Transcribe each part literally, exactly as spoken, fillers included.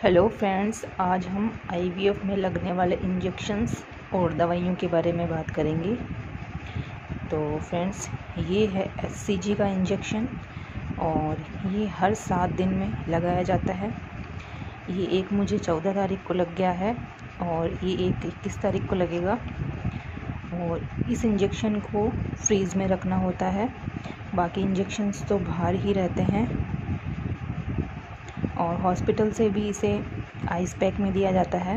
Hello friends, आज हम IVF में लगने वाले इंजेक्शंस और दवाइयों के बारे में बात करेंगे। तो फ्रेंड्स, ये है एचसीजी का इंजेक्शन और ये हर सात दिन में लगाया जाता है। ये एक मुझे चौदह तारीख को लग गया है और ये एक इक्कीस तारीख को लगेगा। और इस इंजेक्शन को फ्रीज़ में रखना होता है, बाकी इंजेक्शंस तो बाहर ही रहते हैं। और हॉस्पिटल से भी इसे आइस पैक में दिया जाता है।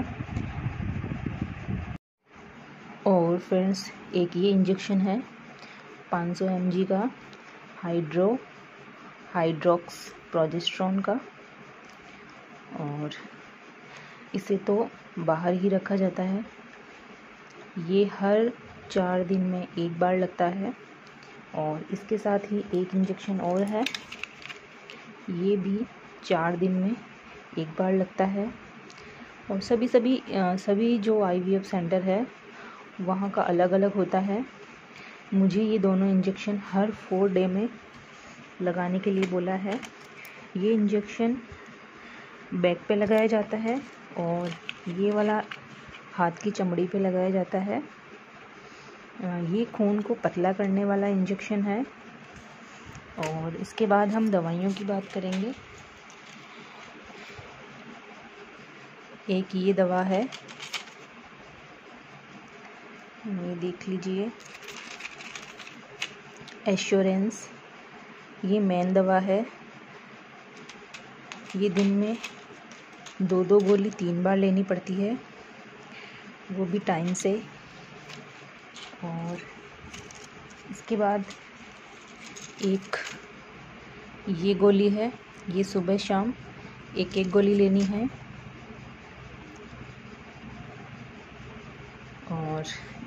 और फ्रेंड्स, एक ये इंजेक्शन है पाँच सौ एम जी का हाइड्रो हाइड्रोक्स प्रोजेस्टेरोन का, और इसे तो बाहर ही रखा जाता है। ये हर चार दिन में एक बार लगता है। और इसके साथ ही एक इंजेक्शन और है, ये भी चार दिन में एक बार लगता है। और सभी सभी सभी जो आईवीएफ सेंटर है वहाँ का अलग अलग होता है। मुझे ये दोनों इंजेक्शन हर फोर डे में लगाने के लिए बोला है। ये इंजेक्शन बैक पे लगाया जाता है और ये वाला हाथ की चमड़ी पे लगाया जाता है। ये खून को पतला करने वाला इंजेक्शन है। और इसके बाद हम दवाइयों की बात करेंगे। एक ये दवा है, ये देख लीजिए, एश्योरेंस। ये मेन दवा है। ये दिन में दो दो गोली तीन बार लेनी पड़ती है, वो भी टाइम से। और इसके बाद एक ये गोली है, ये सुबह शाम एक एक गोली लेनी है। और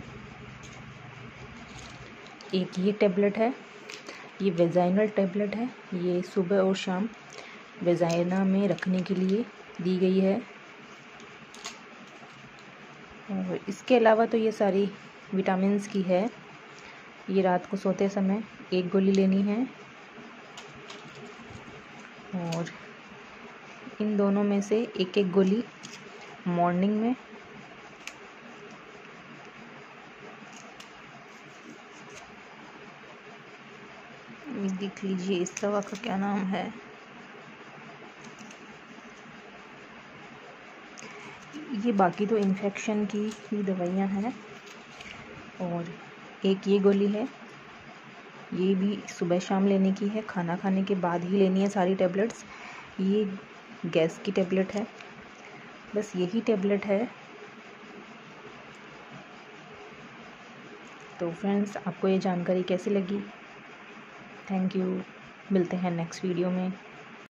एक ये टेबलेट है, ये वेजाइनल टेबलेट है। ये सुबह और शाम वेजाइना में रखने के लिए दी गई है। और इसके अलावा तो ये सारी विटामिन्स की है। ये रात को सोते समय एक गोली लेनी है। और इन दोनों में से एक एक गोली मॉर्निंग में। देख लीजिए इस दवा का क्या नाम है। ये बाकी तो इन्फेक्शन की ही दवाइयाँ हैं। और एक ये गोली है, ये भी सुबह शाम लेने की है, खाना खाने के बाद ही लेनी है सारी टेबलेट्स। ये गैस की टेबलेट है। बस यही टेबलेट है। तो फ्रेंड्स, आपको ये जानकारी कैसी लगी? Thank you. मिलते हैं नेक्स्ट वीडियो में।